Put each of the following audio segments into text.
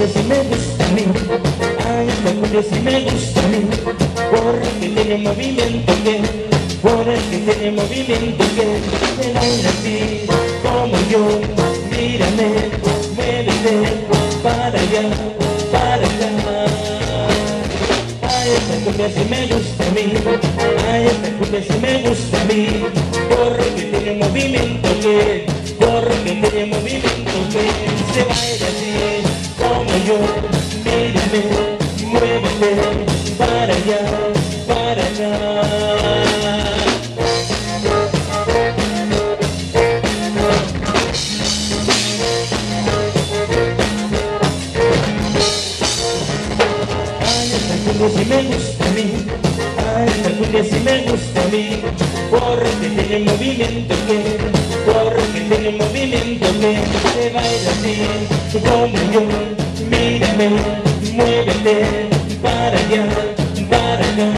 cumbia sí me gusta a mí, ay, esta cumbia sí me gusta a mí, porque tiene movimiento porque tiene movimiento se baila así como yo, mírame, muévete, para allá, para acá. Ay, esta cumbia sí me gusta a mí, ay, esta cumbia sí me gusta a mí, porque tiene movimiento porque tiene movimiento se baila así como yo, mírame, muévete, para allá, para allá. Esta cumbia sí me gusta a mí, ay, esta cumbia sí me gusta a mí, porque tiene movimiento porque tiene movimiento se baila así como yo, mírame, muévete, para allá, para acá.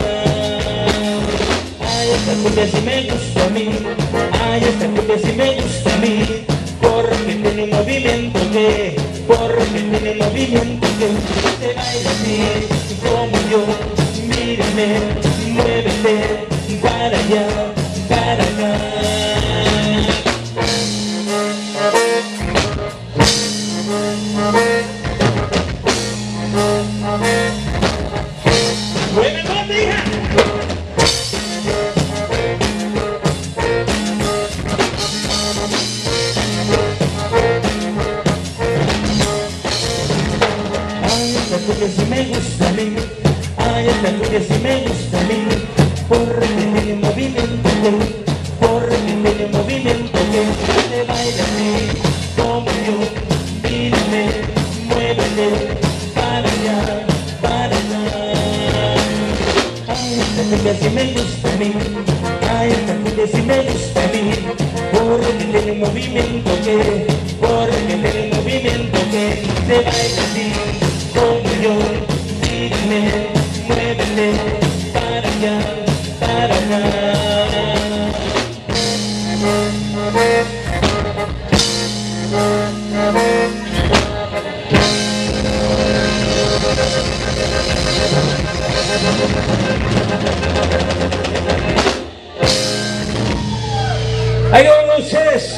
Ay, esta cumbia sí me gusta a mí, ay, esta cumbia sí me gusta a mí, porque tiene movimiento porque tiene movimiento se baila así como yo, mírame, muévete, para allá, para acá. ¡Mueve el bote, hija! Ay, esta cumbia sí me gusta a mí, ay, esta cumbia sí me gusta a mí, porque tiene movimiento porque tiene movimiento se baila así como yo, mírame, muévete, para allá, para allá. Ay, esta cumbia sí me gusta a mí, ay, esta cumbia sí me gusta a mí, porque tiene movimiento porque tiene movimiento se baila así como yo, mírame, muévete, para allá, para allá. Ahí van ustedes.